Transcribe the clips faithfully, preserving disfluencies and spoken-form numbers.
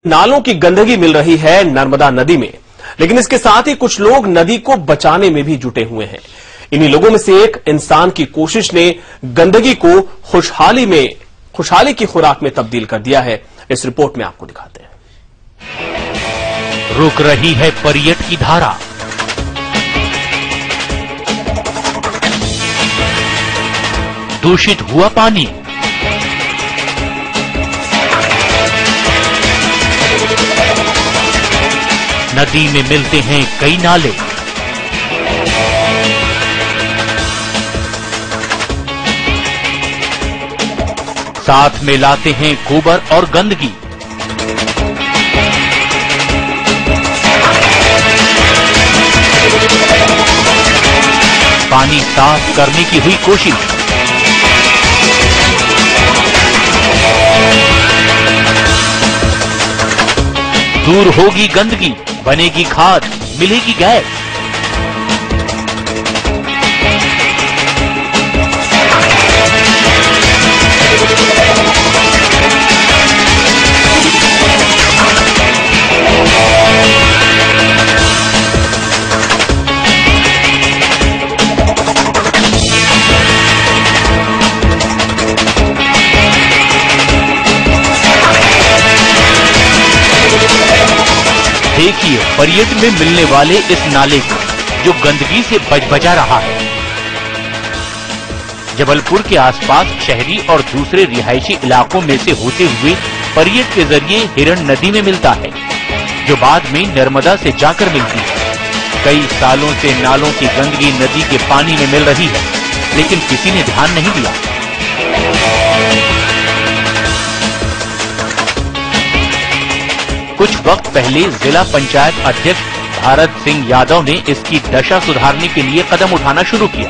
नालों की गंदगी मिल रही है नर्मदा नदी में, लेकिन इसके साथ ही कुछ लोग नदी को बचाने में भी जुटे हुए हैं। इन्हीं लोगों में से एक इंसान की कोशिश ने गंदगी को खुशहाली में खुशहाली की खुराक में तब्दील कर दिया है। इस रिपोर्ट में आपको दिखाते हैं। रुक रही है पर्यट की धारा, दूषित हुआ पानी, नदी में मिलते हैं कई नाले, साथ में लाते हैं गोबर और गंदगी। पानी साफ करने की हुई कोशिश, दूर होगी गंदगी, बनेगी खाद, मिलेगी गैस। देखिए पर्यटन में मिलने वाले इस नाले को जो गंदगी से बजबजा रहा है। जबलपुर के आसपास शहरी और दूसरे रिहायशी इलाकों में से होते हुए पर्यटन के जरिए हिरण नदी में मिलता है, जो बाद में नर्मदा से जाकर मिलती है। कई सालों से नालों की गंदगी नदी के पानी में मिल रही है, लेकिन किसी ने ध्यान नहीं दिया। कुछ वक्त पहले जिला पंचायत अध्यक्ष भारत सिंह यादव ने इसकी दशा सुधारने के लिए कदम उठाना शुरू किया।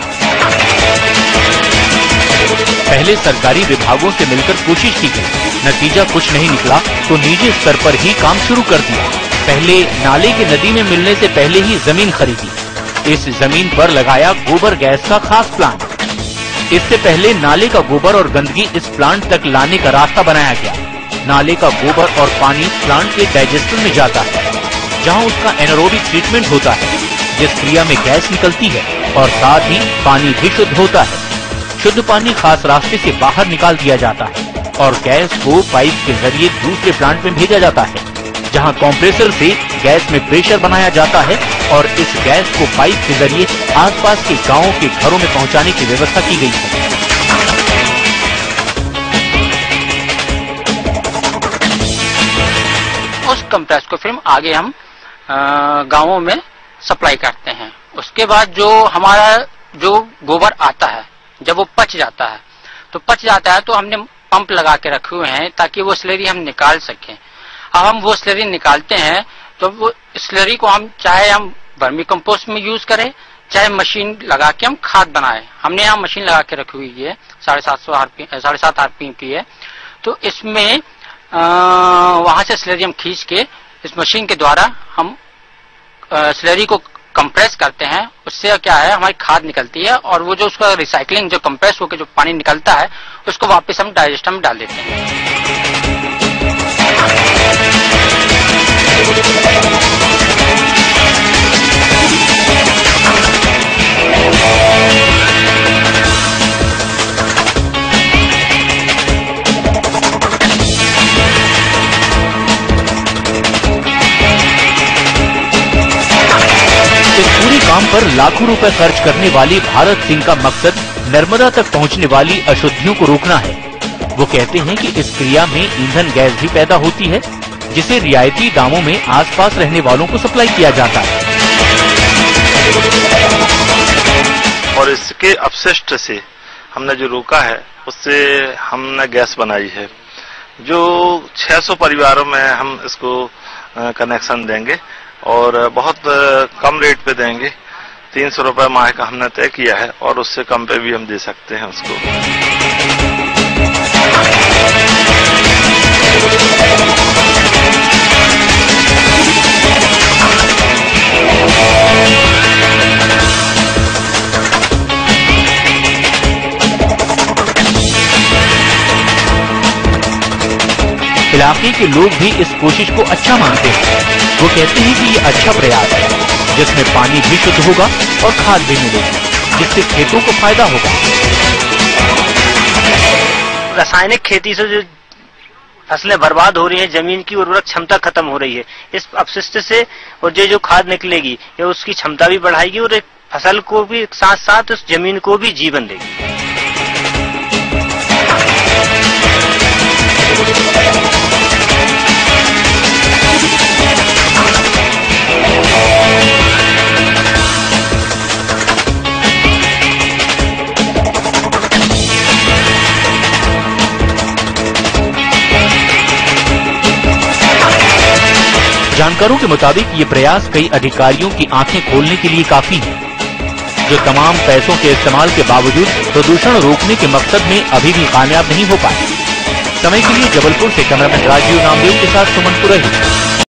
पहले सरकारी विभागों से मिलकर कोशिश की गई, नतीजा कुछ नहीं निकला तो निजी स्तर पर ही काम शुरू कर दिया। पहले नाले की नदी में मिलने से पहले ही जमीन खरीदी, इस जमीन पर लगाया गोबर गैस का खास प्लांट। इससे पहले नाले का गोबर और गंदगी इस प्लांट तक लाने का रास्ता बनाया गया। नाले का गोबर और पानी प्लांट के डाइजेस्टर में जाता है, जहां उसका एनारोबिक ट्रीटमेंट होता है, जिस क्रिया में गैस निकलती है और साथ ही पानी भी शुद्ध होता है। शुद्ध पानी खास रास्ते से बाहर निकाल दिया जाता है और गैस को पाइप के जरिए दूसरे प्लांट में भेजा जाता है, जहां कंप्रेसर से गैस में प्रेशर बनाया जाता है और इस गैस को पाइप के जरिए आसपास के गांवों के घरों में पहुंचाने की व्यवस्था की गई है। उस कंप्रेस को फिर आगे हम गांवों में सप्लाई करते हैं। उसके बाद जो हमारा जो गोबर आता है, जब वो पच जाता है तो पच जाता है तो हमने पंप लगा के रखे हुए हैं ताकि वो स्लरी हम निकाल सकें। अब हम वो स्लरी निकालते हैं तो वो स्लरी को हम चाहे हम वर्मी कंपोस्ट में यूज करें, चाहे मशीन लगा के हम खाद बनाए। हमने यहाँ मशीन लगा के रखी हुई है, साढ़े सात सौ आरपीएम साढ़े सात आरपीएम की है। तो इसमें वहां से स्लरी हम खींच के इस मशीन के द्वारा हम स्लरी को कंप्रेस करते हैं। उससे क्या है, हमारी खाद निकलती है और वो जो उसका रिसाइकलिंग जो कंप्रेस होकर जो पानी निकलता है उसको वापस हम डाइजेस्टर में डाल देते हैं। काम पर लाखों रुपए खर्च करने वाली भारत सिंह का मकसद नर्मदा तक पहुंचने वाली अशुद्धियों को रोकना है। वो कहते हैं कि इस क्रिया में ईंधन गैस भी पैदा होती है, जिसे रियायती दामों में आसपास रहने वालों को सप्लाई किया जाता है। और इसके अपशिष्ट से हमने जो रोका है, उससे हमने गैस बनाई है। जो छह सौ परिवारों में हम इसको कनेक्शन देंगे और बहुत कम रेट पे देंगे। तीन सौ रुपए माह का हमने तय किया है और उससे कम पे भी हम दे सकते हैं उसको। इलाके इलाके के लोग भी इस कोशिश को अच्छा मानते हैं। वो कहते हैं कि ये अच्छा प्रयास है जिसमें पानी भी शुद्ध होगा और खाद भी मिलेगी, जिससे खेतों को फायदा होगा। रासायनिक खेती से जो फसलें बर्बाद हो रही हैं, जमीन की उर्वरक क्षमता खत्म हो रही है, इस अपशिष्ट से और जो जो खाद निकलेगी ये उसकी क्षमता भी बढ़ाएगी और एक फसल को भी साथ साथ उस जमीन को भी जीवन देगी। जानकारों के मुताबिक ये प्रयास कई अधिकारियों की आंखें खोलने के लिए काफी है, जो तमाम पैसों के इस्तेमाल के बावजूद प्रदूषण रोकने के मकसद में अभी भी कामयाब नहीं हो पाए। समय के लिए जबलपुर से कैमरामैन राजीव नामदेव के साथ सुमन पुरोहित।